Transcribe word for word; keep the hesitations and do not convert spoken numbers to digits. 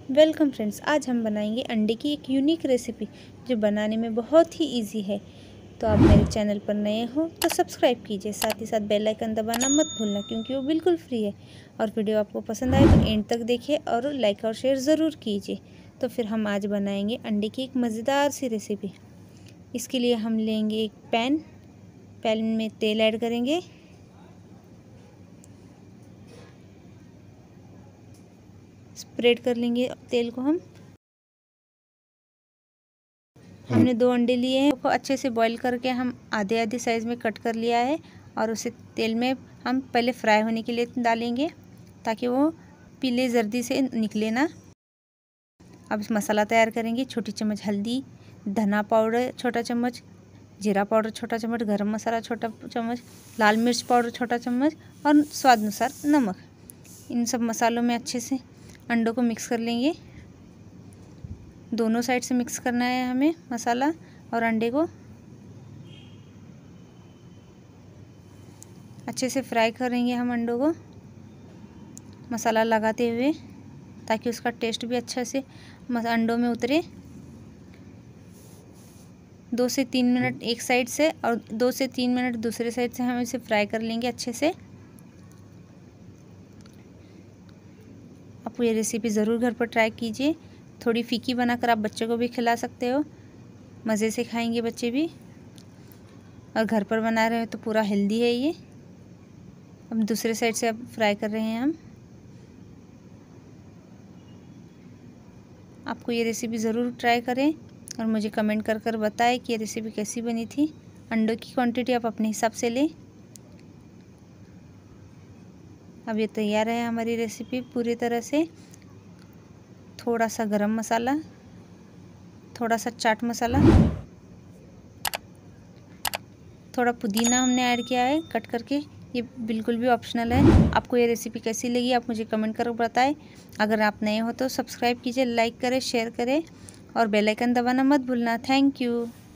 Welcome friends, आज हम बनाएंगे अंडे की एक यूनिक रेसिपी जो बनाने में बहुत ही इजी है। तो आप मेरे चैनल पर नए हो तो सब्सक्राइब कीजिए, साथ ही साथ बेल आइकन दबाना मत भूलना क्योंकि वो बिल्कुल फ्री है। और वीडियो आपको पसंद आए तो एंड तक देखिए और लाइक और शेयर ज़रूर कीजिए। तो फिर हम आज बनाएंगे अंडे की एक मज़ेदार सी रेसिपी। इसके लिए हम लेंगे एक पैन, पैन में तेल ऐड करेंगे। स्प्रेड कर लेंगे तेल को। हम हमने दो अंडे लिए हैं, उसको अच्छे से बॉईल करके हम आधे आधे साइज़ में कट कर लिया है और उसे तेल में हम पहले फ्राई होने के लिए डालेंगे ताकि वो पीले जर्दी से निकले ना। अब इस मसाला तैयार करेंगे। छोटी चम्मच हल्दी, धना पाउडर छोटा चम्मच, जीरा पाउडर छोटा चम्मच, गरम मसाला छोटा चम्मच, लाल मिर्च पाउडर छोटा चम्मच और स्वाद अनुसार नमक। इन सब मसालों में अच्छे से अंडों को मिक्स कर लेंगे। दोनों साइड से मिक्स करना है हमें मसाला और अंडे को। अच्छे से फ्राई करेंगे हम अंडों को मसाला लगाते हुए ताकि उसका टेस्ट भी अच्छा से अंडों में उतरे। दो से तीन मिनट एक साइड से और दो से तीन मिनट दूसरे साइड से हम इसे फ्राई कर लेंगे अच्छे से। आप ये रेसिपी ज़रूर घर पर ट्राई कीजिए। थोड़ी फीकी बनाकर आप बच्चों को भी खिला सकते हो, मज़े से खाएंगे बच्चे भी। और घर पर बना रहे हो तो पूरा हेल्दी है ये। अब दूसरे साइड से अब फ्राई कर रहे हैं हम। आपको ये रेसिपी ज़रूर ट्राई करें और मुझे कमेंट कर कर बताएं कि ये रेसिपी कैसी बनी थी। अंडों की क्वांटिटी आप अपने हिसाब से लें। अब ये तैयार है हमारी रेसिपी पूरी तरह से। थोड़ा सा गरम मसाला, थोड़ा सा चाट मसाला, थोड़ा पुदीना हमने ऐड किया है कट करके। ये बिल्कुल भी ऑप्शनल है। आपको ये रेसिपी कैसी लगी आप मुझे कमेंट कर बताएं। अगर आप नए हो तो सब्सक्राइब कीजिए, लाइक करें, शेयर करें और बेल आइकन दबाना मत भूलना। Thank you.